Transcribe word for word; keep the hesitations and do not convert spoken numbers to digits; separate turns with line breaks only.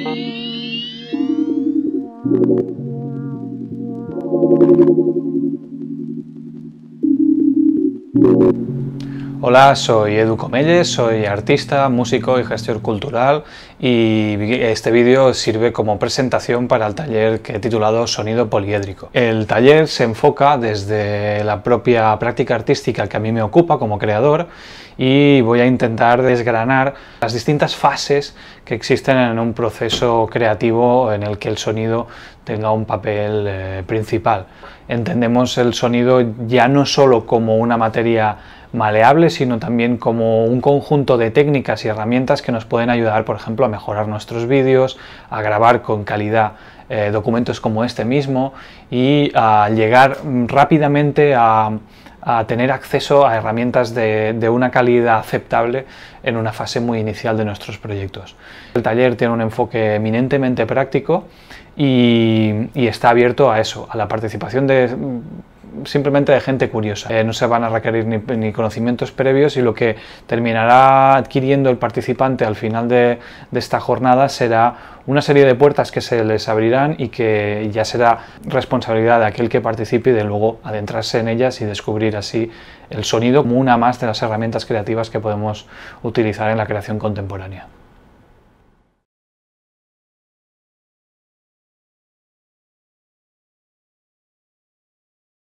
Hola, soy Edu Comelles, soy artista, músico y gestor cultural y este vídeo sirve como presentación para el taller que he titulado Sonido Poliédrico. El taller se enfoca desde la propia práctica artística que a mí me ocupa como creador y voy a intentar desgranar las distintas fases que existen en un proceso creativo en el que el sonido tenga un papel eh, principal. Entendemos el sonido ya no solo como una materia maleable, sino también como un conjunto de técnicas y herramientas que nos pueden ayudar, por ejemplo, a mejorar nuestros vídeos, a grabar con calidad eh, documentos como este mismo y a llegar rápidamente a, a tener acceso a herramientas de, de una calidad aceptable en una fase muy inicial de nuestros proyectos. El taller tiene un enfoque eminentemente práctico y, y está abierto a eso, a la participación de simplemente de gente curiosa. Eh, no se van a requerir ni, ni conocimientos previos y lo que terminará adquiriendo el participante al final de, de esta jornada será una serie de puertas que se les abrirán y que ya será responsabilidad de aquel que participe y de luego adentrarse en ellas y descubrir así el sonido como una más de las herramientas creativas que podemos utilizar en la creación contemporánea.